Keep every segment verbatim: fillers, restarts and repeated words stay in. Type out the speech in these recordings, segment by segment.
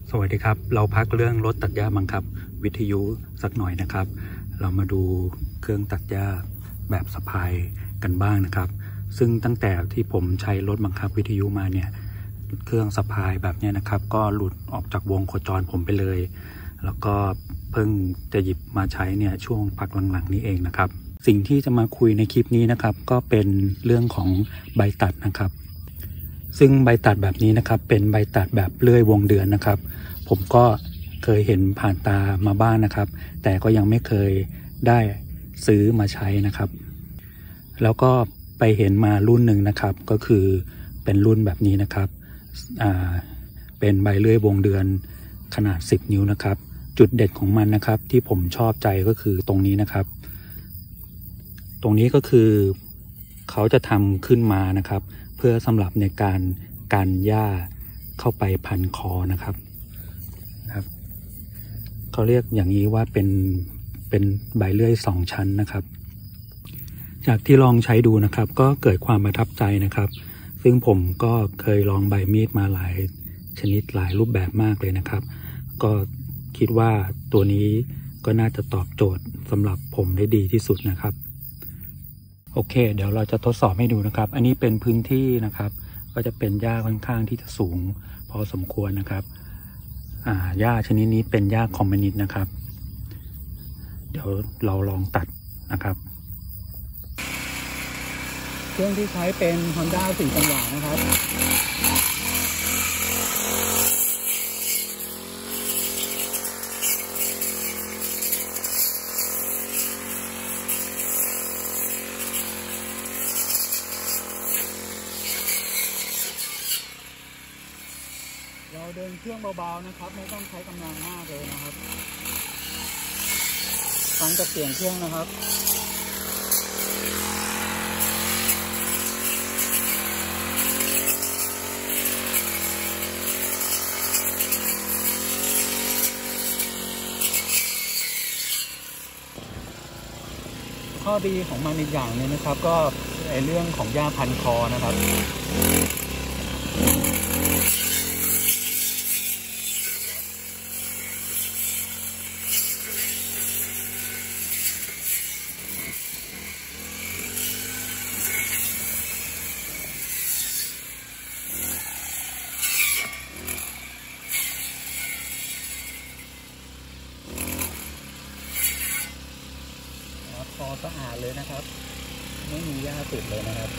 สวัสดีครับเราพักเรื่องรถตัดหญ้าบังคับวิทยุสักหน่อยนะครับเรามาดูเครื่องตัดหญ้าแบบสะพายกันบ้างนะครับซึ่งตั้งแต่ที่ผมใช้รถบังคับวิทยุมาเนี่ยเครื่องสะพายแบบนี้นะครับก็หลุดออกจากวงโคจรผมไปเลยแล้วก็เพิ่งจะหยิบมาใช้เนี่ยช่วงพักหลังๆนี้เองนะครับสิ่งที่จะมาคุยในคลิปนี้นะครับก็เป็นเรื่องของใบตัดนะครับซึ่งใบตัดแบบนี้นะครับเป็นใบตัดแบบเลื่อยวงเดือนนะครับผมก็เคยเห็นผ่านตามาบ้าง น, นะครับแต่ก็ยังไม่เคยได้ซื้อมาใช้นะครับแล้วก็ไปเห็นมารุ่นหนึ่งนะครับก็คือเป็นรุ่นแบบนี้นะครับอ่าเป็นใบเลื่อยวงเดือนขนาดสิบนิ้วนะครับจุดเด่นของมันนะครับที่ผมชอบใจก็คือตรงนี้นะครับตรงนี้ก็คือเขาจะทำขึ้นมานะครับเพื่อสำหรับในการกันหญ้าเข้าไปพันคอนะครับนะครับเขาเรียกอย่างนี้ว่าเป็นเป็นใบเลื่อยสองชั้นนะครับจากที่ลองใช้ดูนะครับก็เกิดความประทับใจนะครับซึ่งผมก็เคยลองใบมีดมาหลายชนิดหลายรูปแบบมากเลยนะครับก็คิดว่าตัวนี้ก็น่าจะตอบโจทย์สำหรับผมได้ดีที่สุดนะครับโอเคเดี๋ยวเราจะทดสอบให้ดูนะครับอันนี้เป็นพื้นที่นะครับก็จะเป็นหญ้าค่อนข้างที่จะสูงพอสมควรนะครับอ่าหญ้าชนิดนี้เป็นหญ้าคอมมิวนิสต์นะครับเดี๋ยวเราลองตัดนะครับเครื่องที่ใช้เป็น Honda สี่จังหวะนะครับเราเดินเครื่องเบาๆนะครับไม่ต้องใช้กำลังมากเลยนะครับฟังจากเสียงเครื่องนะครับข้อดีของมันอีกอย่างนึงนะครับก็ในเรื่องของหญ้าพันคอนะครับคอสะอาดเลยนะครับไม่มีหญ้าติดเลยนะครับ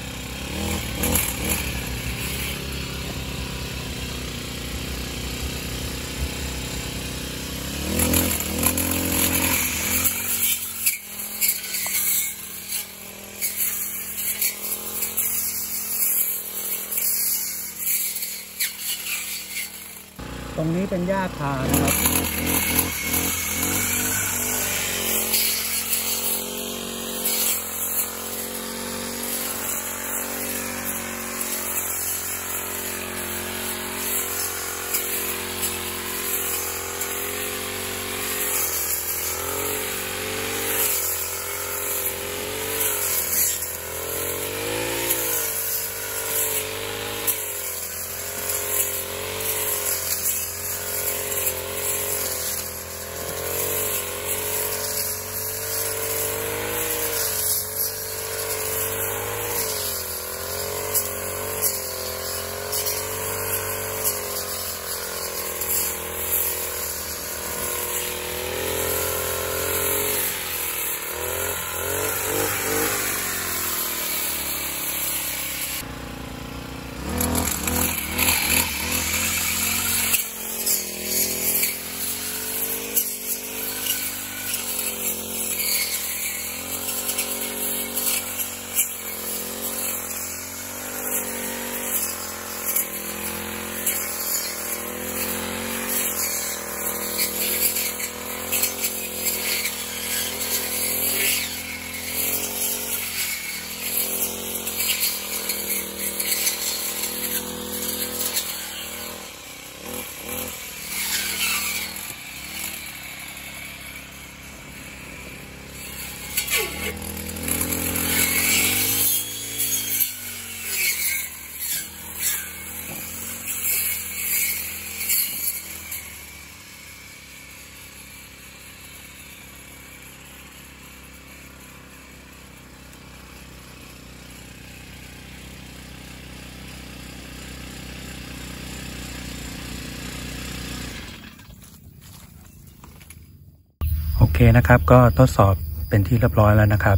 ตรงนี้เป็นหญ้าคานะครับนะครับก็ทดสอบเป็นที่เรียบร้อยแล้วนะครับ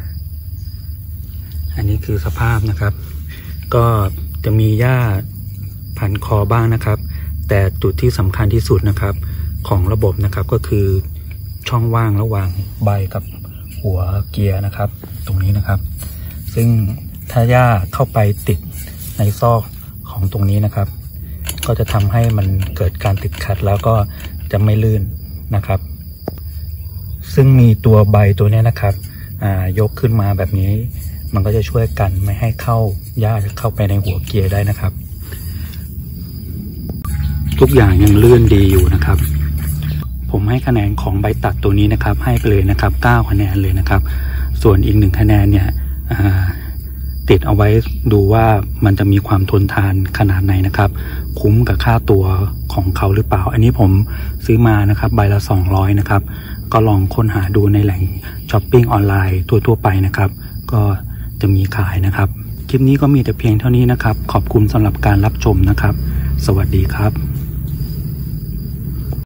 อันนี้คือสภาพนะครับก็จะมีหญ้าพันคอบ้างนะครับแต่จุดที่สำคัญที่สุดนะครับของระบบนะครับก็คือช่องว่างระหว่างใบกับหัวเกียร์นะครับตรงนี้นะครับซึ่งถ้าหญ้าเข้าไปติดในซอกของตรงนี้นะครับก็จะทำให้มันเกิดการติดขัดแล้วก็จะไม่ลื่นนะครับซึ่งมีตัวใบตัวนี้นะครับยกขึ้นมาแบบนี้มันก็จะช่วยกันไม่ให้เข้าหญ้าเข้าไปในหัวเกียร์ได้นะครับทุกอย่างยังลื่นดีอยู่นะครับผมให้คะแนนของใบตัดตัวนี้นะครับให้ไปเลยนะครับเก้าคะแนนเลยนะครับส่วนอีกหนึ่งคะแนนเนี่ยติดเอาไว้ดูว่ามันจะมีความทนทานขนาดไหนนะครับคุ้มกับค่าตัวของเขาหรือเปล่าอันนี้ผมซื้อมานะครับใบละสองร้อยนะครับก็ลองค้นหาดูในแหล่งช้อปปิ้งออนไลน์ทั่วๆไปนะครับก็จะมีขายนะครับคลิปนี้ก็มีแต่เพียงเท่านี้นะครับขอบคุณสำหรับการรับชมนะครับสวัสดีครับ